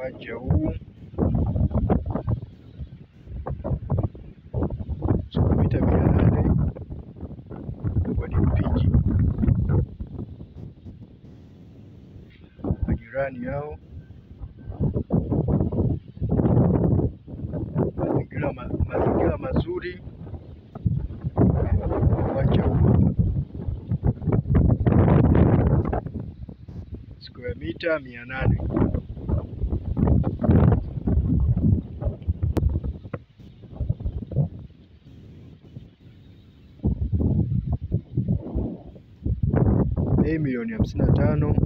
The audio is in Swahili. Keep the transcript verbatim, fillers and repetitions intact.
uwanja huu Sqmt mia nane kwa ni Mpiji. Majirani hao, mazingira ma, mazingira mazuri. Uwanja huu Sqmt mia nane. Bei milioni hamsini na tano.